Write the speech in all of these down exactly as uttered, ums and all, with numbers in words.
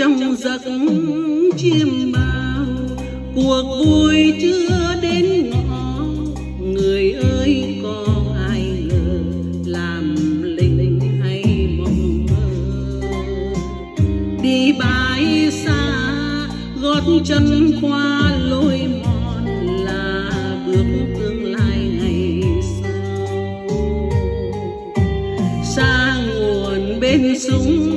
trong giấc chiêm bao, cuộc vui chưa đến ngõ. Người ơi có ai ngờ làm linh hay mộng mơ, đi bãi xa gót chân qua lối mòn là bước tương lai ngày sau. Xa nguồn bên súng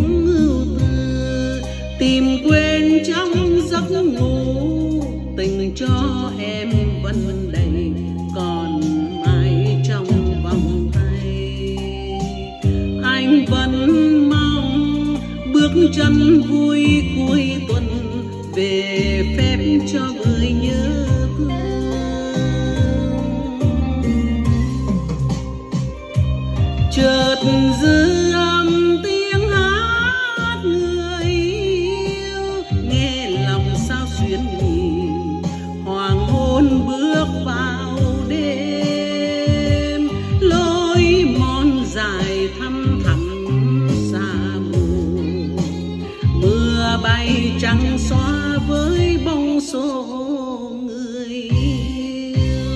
tìm quên trong giấc ngủ, tình cho em vẫn đầy còn mãi trong vòng tay. Anh vẫn mong bước chân vui cuối tuần về phép cho người nhớ thương. Chợt dư âm tiếng hát người yêu, nghe lòng sao xuyến nhịp hoàng hôn bước vào đêm. Lối mòn dài thăm thẳm xa mù, mưa bay trắng xóa với bóng số người yêu.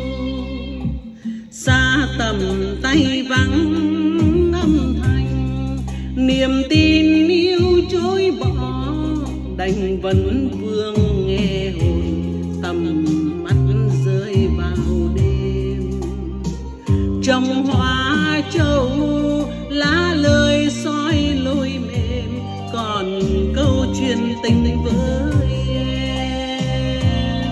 Xa tầm tay vắng âm thanh, niềm tin yêu trôi bỏ, đành vẫn vương nghe hồn tầm mắt rơi vào đêm. Trong hoa châu lá lời soi lối mềm, còn câu chuyện tình với em.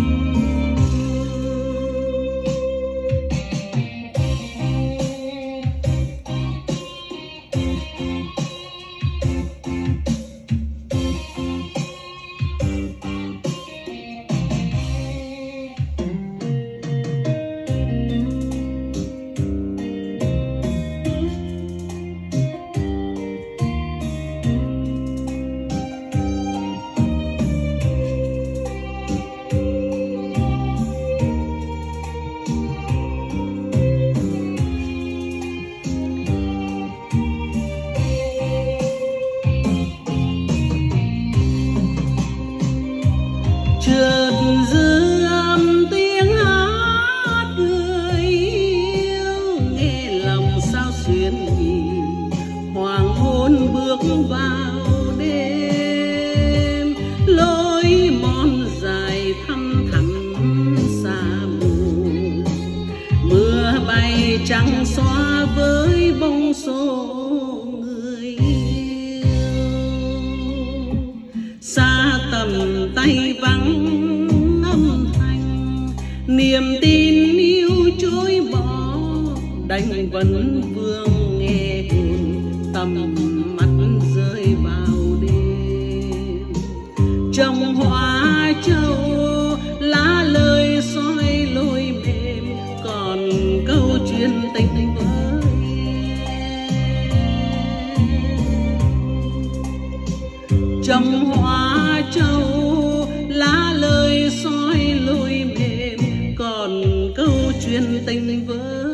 Chợt dư âm tiếng hát người yêu, nghe lòng sao xuyến nhịp hoàng hôn bước vào đêm. Lối mòn dài thăm thẳm xa mù, mưa bay trắng xóa với bóng số người yêu. Xa tầm tay vắng âm thanh, niềm tin yêu trôi bỏ, đành vẫn vương nghe hồn tầm mắt rơi vào đêm. Trong hoa châu lá lời soi lối mềm, còn câu chuyện tình với em. Trong hoa châu lá lời soi lối mềm, còn câu chuyện tình với